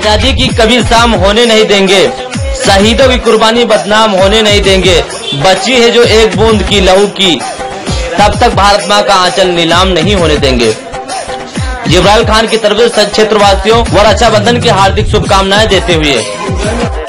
आजादी की कभी शाम होने नहीं देंगे, शहीदों की कुर्बानी बदनाम होने नहीं देंगे। बची है जो एक बूंद की लहू की, तब तक भारत माँ का आंचल नीलाम नहीं होने देंगे। जिब्राइल खान की तरफ से क्षेत्रवासियों व रक्षाबंधन की हार्दिक शुभकामनाएं देते हुए